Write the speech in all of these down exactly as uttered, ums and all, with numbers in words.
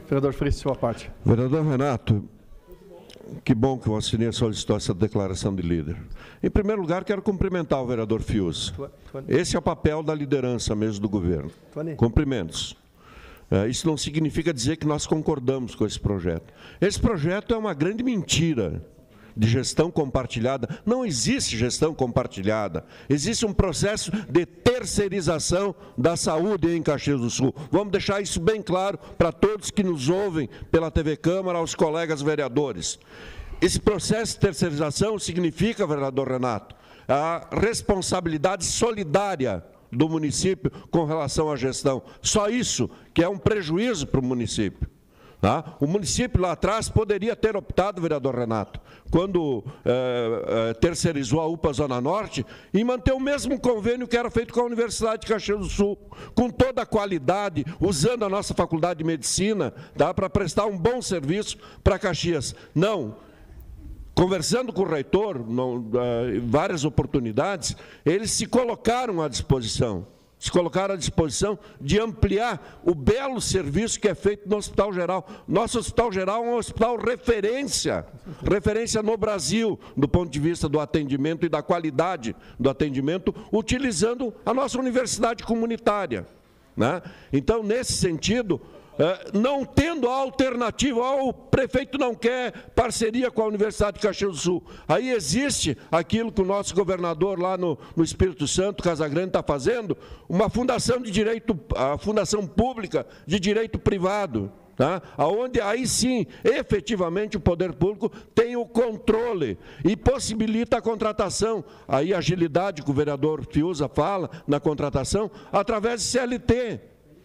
Vereador Fris, sua parte. Vereador Renato, que bom que o Vossa Senhoria solicitou essa declaração de líder. Em primeiro lugar, quero cumprimentar o vereador Fius. Esse é o papel da liderança mesmo do governo. Cumprimentos. Isso não significa dizer que nós concordamos com esse projeto. Esse projeto é uma grande mentira de gestão compartilhada. Não existe gestão compartilhada. Existe um processo de terceirização da saúde em Caxias do Sul. Vamos deixar isso bem claro para todos que nos ouvem pela T V Câmara, aos colegas vereadores. Esse processo de terceirização significa, vereador Renato, a responsabilidade solidária do município com relação à gestão. Só isso que é um prejuízo para o município. Tá? O município lá atrás poderia ter optado, vereador Renato, quando é, é, terceirizou a U P A Zona Norte, em manter o mesmo convênio que era feito com a Universidade de Caxias do Sul, com toda a qualidade, usando a nossa faculdade de medicina, tá, para prestar um bom serviço para Caxias. Não. Conversando com o reitor, em várias oportunidades, eles se colocaram à disposição, se colocaram à disposição de ampliar o belo serviço que é feito no Hospital Geral. Nosso Hospital Geral é um hospital referência, referência no Brasil, do ponto de vista do atendimento e da qualidade do atendimento, utilizando a nossa universidade comunitária, né? Então, nesse sentido, não tendo a alternativa, oh, o prefeito não quer parceria com a Universidade de Caxias do Sul. Aí existe aquilo que o nosso governador lá no, no Espírito Santo, Casagrande, está fazendo, uma fundação de direito, a fundação pública de direito privado, tá? Onde aí sim, efetivamente, o poder público tem o controle e possibilita a contratação, aí a agilidade que o vereador Fiuza fala na contratação, através de C L T.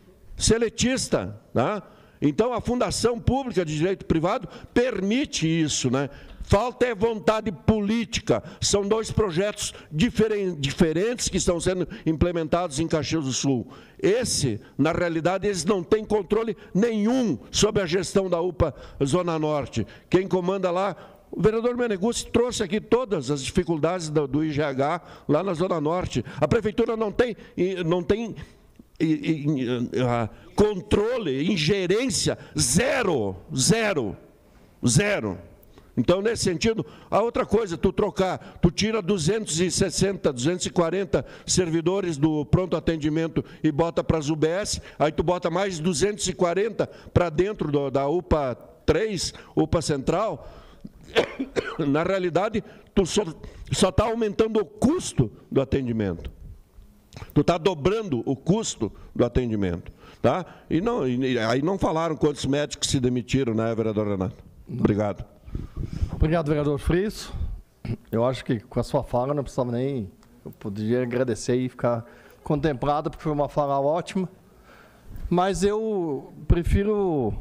Seletista, né? Então a Fundação Pública de Direito Privado permite isso, né? Falta é vontade política. São dois projetos diferen, diferentes que estão sendo implementados em Caxias do Sul. Esse, na realidade, eles não têm controle nenhum sobre a gestão da U P A Zona Norte. Quem comanda lá, o vereador Meneguzzi trouxe aqui todas as dificuldades do, do I G H lá na Zona Norte. A prefeitura não tem, não tem controle, ingerência, zero, zero, zero. Então, nesse sentido, a outra coisa, tu trocar, tu tira duzentos e sessenta, duzentos e quarenta servidores do pronto atendimento e bota para as U B S, aí tu bota mais duzentos e quarenta para dentro do, da U P A três, U P A Central. Na realidade, tu só está aumentando o custo do atendimento. Tu está dobrando o custo do atendimento. Tá? E, não, e aí não falaram quantos médicos se demitiram, né, vereador Renato? Obrigado. Obrigado, vereador Fris. Eu acho que com a sua fala não precisava nem... Eu poderia agradecer e ficar contemplado, porque foi uma fala ótima. Mas eu prefiro...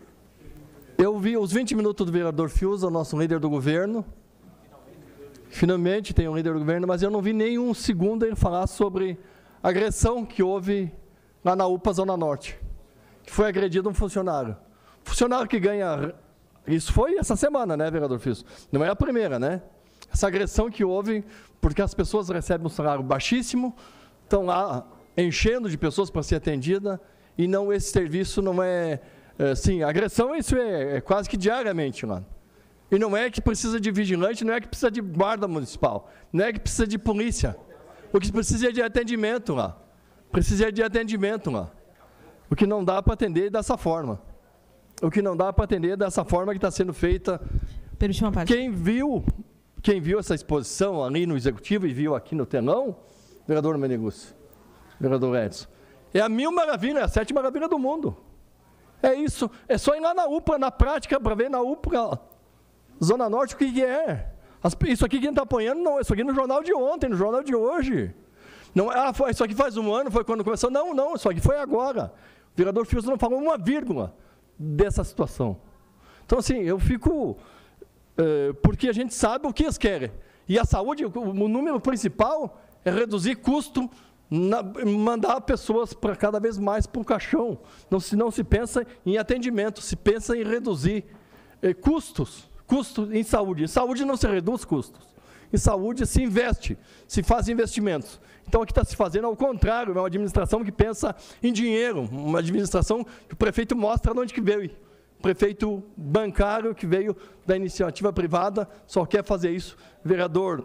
Eu vi os vinte minutos do vereador Fiuza, o nosso líder do governo. Finalmente tem um líder do governo, mas eu não vi nenhum segundo ele falar sobre a agressão que houve lá na U P A Zona Norte, que foi agredido um funcionário. Funcionário que ganha... Isso foi essa semana, né, vereador Fiuza? Não é a primeira, né? Essa agressão que houve, porque as pessoas recebem um salário baixíssimo, estão lá enchendo de pessoas para ser atendida, e não, esse serviço não é... é sim, agressão isso é, é quase que diariamente lá. E não é que precisa de vigilante, não é que precisa de guarda municipal, não é que precisa de polícia. O que precisa é de atendimento lá. Precisa de atendimento lá. O que não dá para atender dessa forma. O que não dá para atender dessa forma que está sendo feita. Permite uma parte. Quem viu, quem viu essa exposição ali no Executivo e viu aqui no telão, vereador Meneguzzi, vereador Edson, é a mil maravilha, é a sete maravilha do mundo. É isso. É só ir lá na U P A, na prática, para ver na U P A Zona Norte o que, que é. As, isso aqui quem está apanhando, não, isso aqui no jornal de ontem, no jornal de hoje. Não, ah, foi, isso aqui faz um ano, foi quando começou. Não, não, isso aqui foi agora. O vereador Fiuza não falou uma vírgula dessa situação. Então, assim, eu fico... É, porque a gente sabe o que eles querem. E a saúde, o, o número principal é reduzir custo, na, mandar pessoas para cada vez mais para o caixão. Não se, não se pensa em atendimento, se pensa em reduzir é, custos. Custo em saúde. Em saúde não se reduz custos. Em saúde se investe, se faz investimentos. Então, o que está se fazendo ao contrário, é uma administração que pensa em dinheiro, uma administração que o prefeito mostra de onde que veio prefeito bancário que veio da iniciativa privada, só quer fazer isso. Vereador,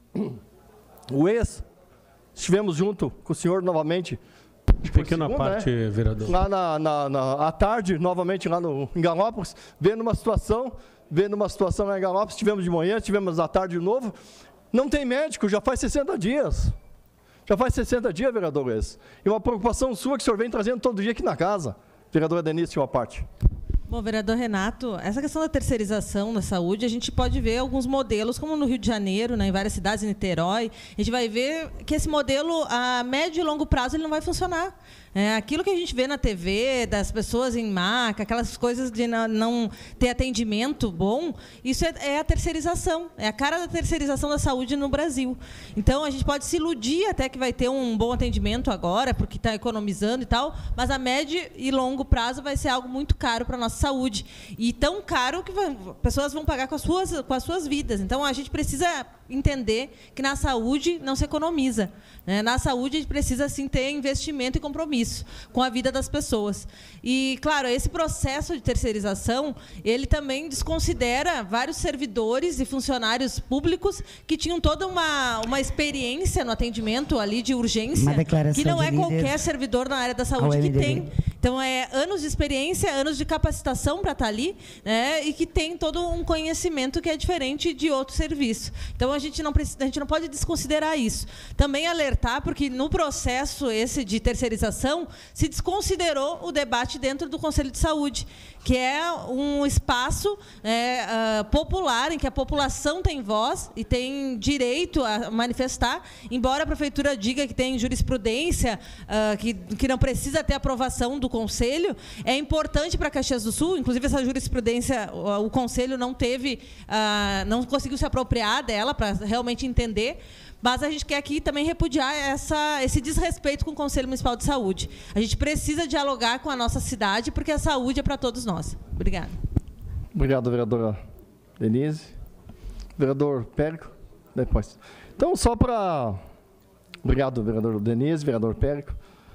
o ex, estivemos junto com o senhor novamente. Pequena segunda, parte, né? vereador. Lá na, na, na, à tarde, novamente lá no, em Galópolis, vendo uma situação, vendo uma situação lá em Galópolis, tivemos de manhã, tivemos à tarde de novo. Não tem médico, já faz sessenta dias. Já faz sessenta dias, vereador ex. E uma preocupação sua que o senhor vem trazendo todo dia aqui na casa. Vereadora Denise, uma parte. Bom, vereador Renato, essa questão da terceirização da saúde, a gente pode ver alguns modelos, como no Rio de Janeiro, né, em várias cidades, em Niterói, a gente vai ver que esse modelo, a médio e longo prazo, ele não vai funcionar. É, aquilo que a gente vê na T V, das pessoas em maca, aquelas coisas de não, não ter atendimento bom, isso é, é a terceirização, é a cara da terceirização da saúde no Brasil. Então, a gente pode se iludir até que vai ter um bom atendimento agora, porque está economizando e tal, mas a médio e longo prazo vai ser algo muito caro para a nossa saúde. E tão caro que vai, pessoas vão pagar com as, suas, com as suas vidas. Então, a gente precisa entender que na saúde não se economiza. Né? Na saúde, a gente precisa, sim, ter investimento e compromisso com a vida das pessoas. E, claro, esse processo de terceirização, ele também desconsidera vários servidores e funcionários públicos que tinham toda uma, uma experiência no atendimento ali de urgência, que não é qualquer servidor na área da saúde que tem. Então, é anos de experiência, anos de capacitação para estar ali, né, e que tem todo um conhecimento que é diferente de outro serviço. Então, a gente não precisa, a gente não pode desconsiderar isso. Também alertar, porque no processo esse de terceirização, se desconsiderou o debate dentro do Conselho de Saúde, que é um espaço é, uh, popular, em que a população tem voz e tem direito a manifestar, embora a Prefeitura diga que tem jurisprudência, uh, que, que não precisa ter aprovação do Conselho, é importante para Caxias do Sul, inclusive essa jurisprudência, o, o Conselho não teve, uh, não conseguiu se apropriar dela para realmente entender, mas a gente quer aqui também repudiar essa, esse desrespeito com o Conselho Municipal de Saúde. A gente precisa dialogar com a nossa cidade, porque a saúde é para todos nós. Obrigada. Obrigado, vereadora Denise. Vereador Périco, depois. Então, só para... Obrigado, vereador Denise, vereador Périco.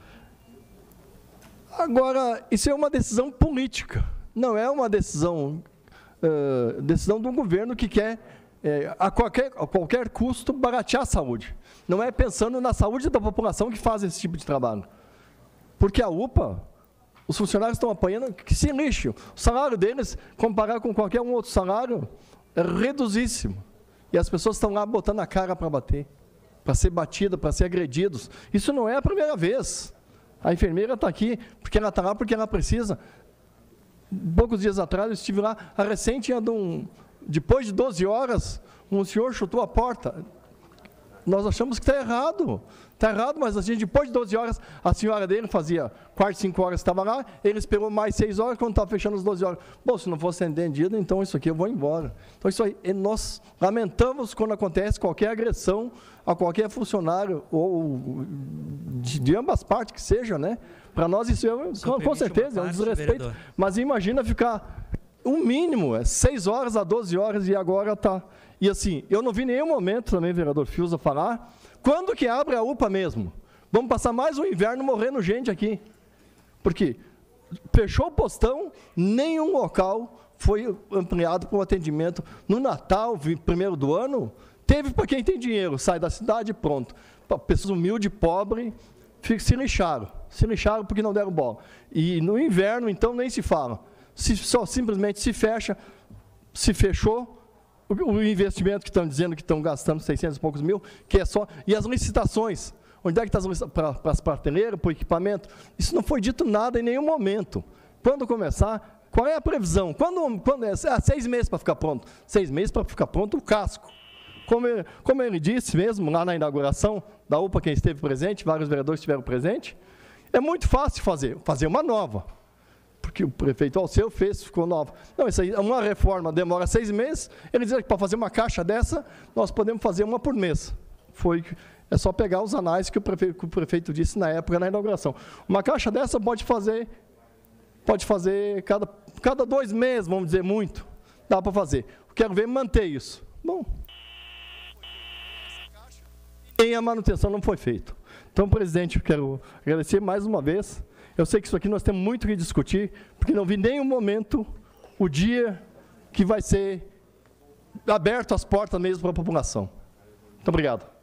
Agora, isso é uma decisão política, não é uma decisão, uh, decisão de um governo que quer... É, a, qualquer, a qualquer custo, baratear a saúde. Não é pensando na saúde da população que faz esse tipo de trabalho. Porque a U P A, os funcionários estão apanhando, que se lixem. O salário deles, comparado com qualquer um outro salário, é reduzíssimo. E as pessoas estão lá botando a cara para bater, para ser batida, para ser agredidos. Isso não é a primeira vez. A enfermeira está aqui, porque ela está lá, porque ela precisa. Poucos dias atrás, eu estive lá, a recente tinha de um... Depois de doze horas, um senhor chutou a porta. Nós achamos que está errado. Está errado, mas assim, depois de doze horas, a senhora dele fazia quatro, cinco horas que estava lá, ele esperou mais seis horas, quando estava fechando as doze horas. Bom, se não fosse atendido, então isso aqui eu vou embora. Então isso aí, nós lamentamos quando acontece qualquer agressão a qualquer funcionário, ou de, de ambas partes que seja, né? Para nós isso é, com, com certeza, parte, é um desrespeito. Vereador. Mas imagina ficar... O mínimo é seis horas a doze horas e agora está. E assim, eu não vi nenhum momento também, vereador Fiuza, falar, quando que abre a U P A mesmo? Vamos passar mais um inverno morrendo gente aqui. Porque fechou o postão, nenhum local foi ampliado para o atendimento. No Natal, primeiro do ano, teve para quem tem dinheiro, sai da cidade e pronto. Para pessoas humildes, pobres, se lixaram. Se lixaram porque não deram bola. E no inverno, então, nem se fala. Se só simplesmente se fecha, se fechou, o, o investimento que estão dizendo que estão gastando seiscentos e poucos mil, que é só, e as licitações, onde é que está para as prateleiras, para o equipamento, isso não foi dito nada em nenhum momento. Quando começar, qual é a previsão? Quando, quando é, ah, seis meses para ficar pronto, seis meses para ficar pronto o casco. Como ele, como ele disse mesmo, lá na inauguração da U P A, quem esteve presente, vários vereadores estiveram presentes, é muito fácil fazer, fazer uma nova. Porque o prefeito Alceu fez, ficou nova. Não, isso aí, uma reforma demora seis meses, ele dizia que para fazer uma caixa dessa, nós podemos fazer uma por mês. Foi, é só pegar os anais que o prefeito, que o prefeito disse na época, na inauguração. Uma caixa dessa pode fazer, pode fazer cada, cada dois meses, vamos dizer, muito. Dá para fazer. Quero ver manter isso. Bom, e a manutenção não foi feita. Então, presidente, eu quero agradecer mais uma vez. Eu sei que isso aqui nós temos muito que discutir, porque não vi nenhum momento o dia que vai ser aberto as portas mesmo para a população. Muito obrigado.